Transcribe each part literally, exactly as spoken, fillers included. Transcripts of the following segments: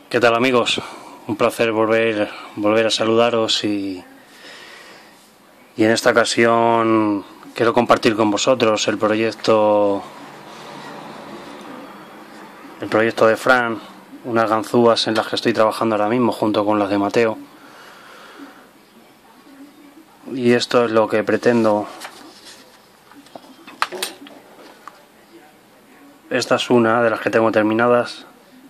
¿Qué tal, amigos? Un placer volver, volver a saludaros y, y en esta ocasión quiero compartir con vosotros el proyecto el proyecto de Fran, unas ganzúas en las que estoy trabajando ahora mismo junto con las de Mateo. Y esto es lo que pretendo. Esta es una de las que tengo terminadas.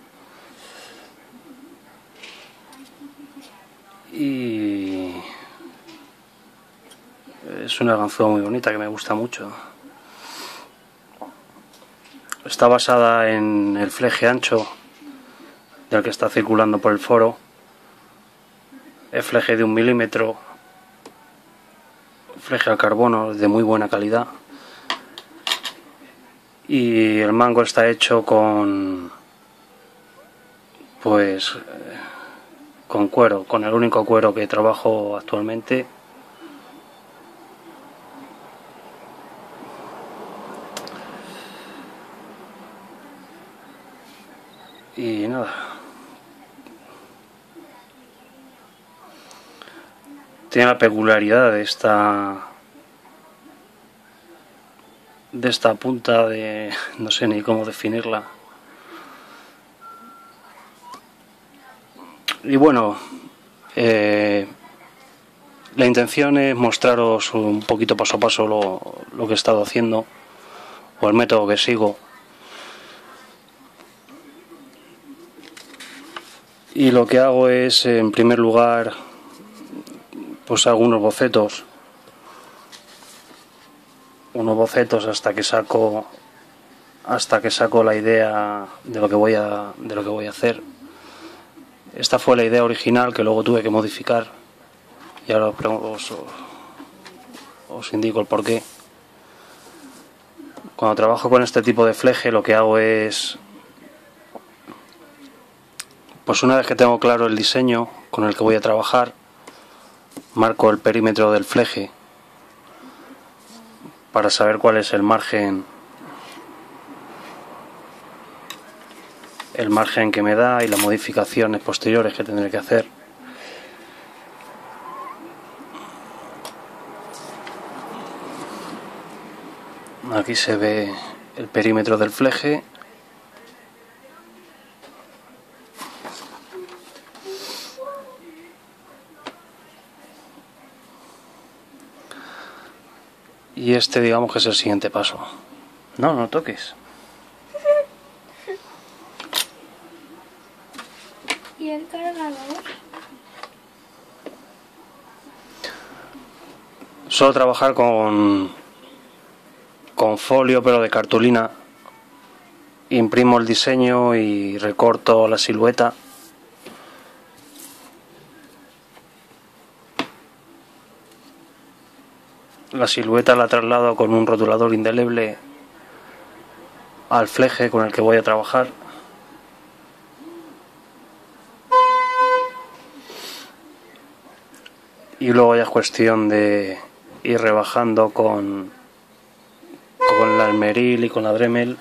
Y es una ganzúa muy bonita que me gusta mucho. Está basada en el fleje ancho del que está circulando por el foro. Es fleje de un milímetro, fleje al carbono de muy buena calidad. Y el mango está hecho con pues con cuero, con el único cuero que trabajo actualmente. Y nada, tiene la peculiaridad de esta de esta punta de no sé ni cómo definirla. Y bueno, eh, la intención es mostraros un poquito paso a paso lo, lo que he estado haciendo o el método que sigo. Y lo que hago es, en primer lugar, pues algunos bocetos, unos bocetos hasta que saco, hasta que saco la idea de lo que voy a, de lo que voy a hacer. Esta fue la idea original que luego tuve que modificar y ahora os, os indico el porqué. Cuando trabajo con este tipo de fleje, lo que hago es, pues una vez que tengo claro el diseño con el que voy a trabajar, marco el perímetro del fleje para saber cuál es el margen el margen que me da y las modificaciones posteriores que tendré que hacer. Aquí se ve el perímetro del fleje. Y este, digamos que es el siguiente paso. No, no toques. ¿Y el cargador? Suelo trabajar con con folio, pero de cartulina. Imprimo el diseño y recorto la silueta. La silueta la traslado con un rotulador indeleble al fleje con el que voy a trabajar. Y luego ya es cuestión de ir rebajando con, con la almeril y con la Dremel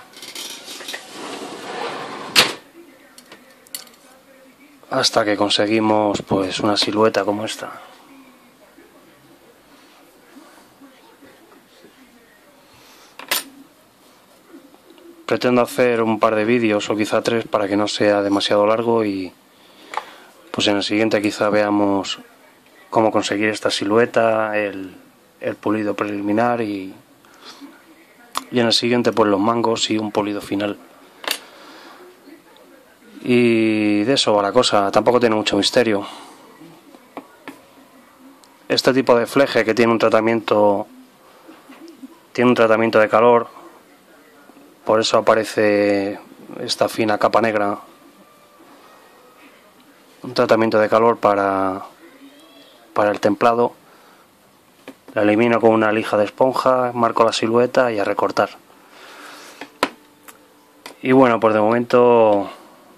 hasta que conseguimos pues una silueta como esta. Pretendo hacer un par de vídeos o quizá tres para que no sea demasiado largo y pues en el siguiente quizá veamos cómo conseguir esta silueta, el, el pulido preliminar y, y en el siguiente pues los mangos y un pulido final. Y de eso va la cosa, tampoco tiene mucho misterio. Este tipo de fleje que tiene un tratamiento tiene un tratamiento de calor, por eso aparece esta fina capa negra, un tratamiento de calor para para el templado. La elimino con una lija de esponja, marco la silueta y a recortar. Y bueno, pues de momento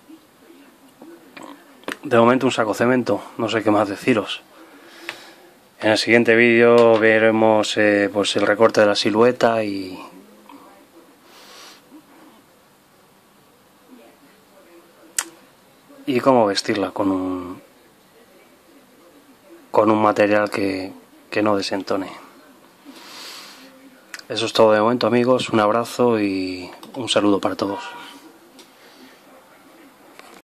de momento un saco cemento, no sé qué más deciros. En el siguiente vídeo veremos eh, pues el recorte de la silueta y y cómo vestirla con un con un material que, que no desentone. Eso es todo de momento, amigos. Un abrazo y un saludo para todos.